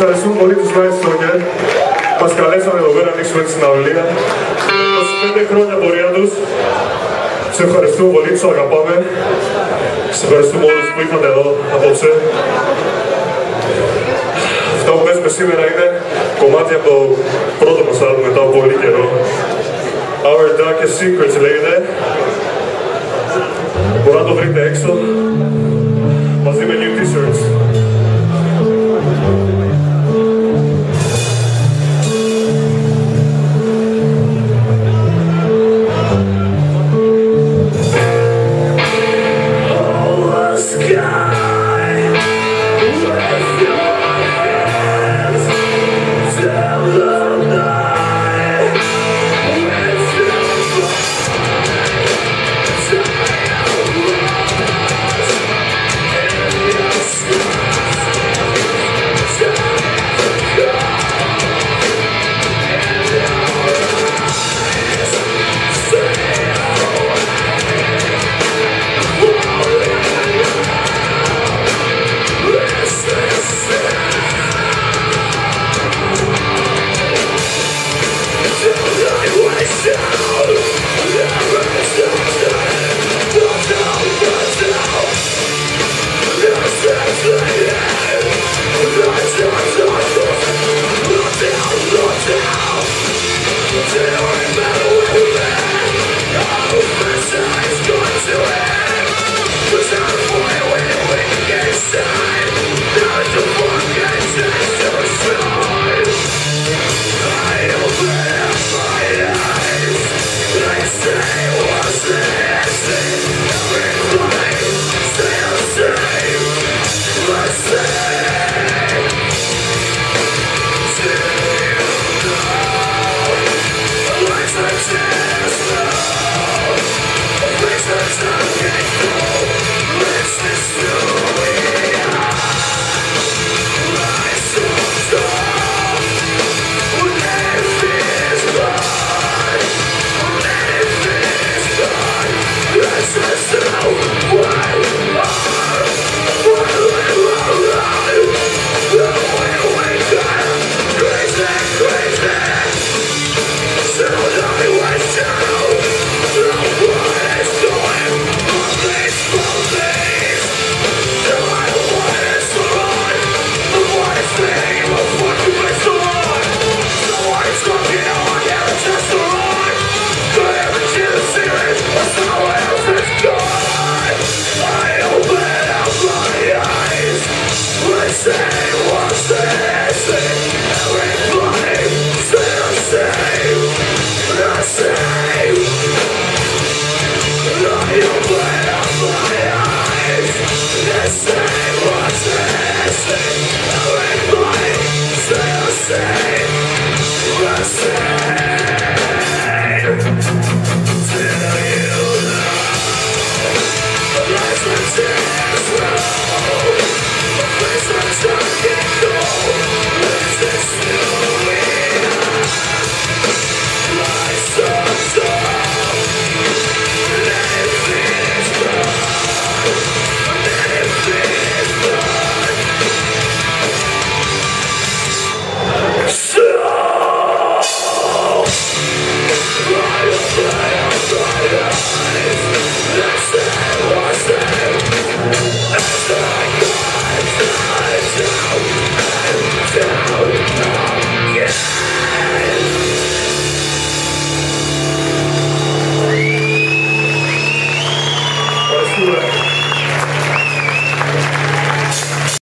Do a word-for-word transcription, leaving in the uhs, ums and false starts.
ευχαριστούμε πολύ τους Night Stalker. Μας καλέσανε εδώ πέρα να ανοίξουμε τη συναυλία. είκοσι πέντε χρόνια πορεία τους. Τους ευχαριστούμε πολύ, τους αγαπάμε. Τους ευχαριστούμε όλους που ήρθατε εδώ απόψε. Αυτά που παίζουμε σήμερα είναι κομμάτια από το πρώτο μας άλμπουμ μετά από πολύ καιρό. Our Darkest Secrets λέγεται. Μπορείτε να το βρείτε έξω μαζί με new t-shirts. Let's do it.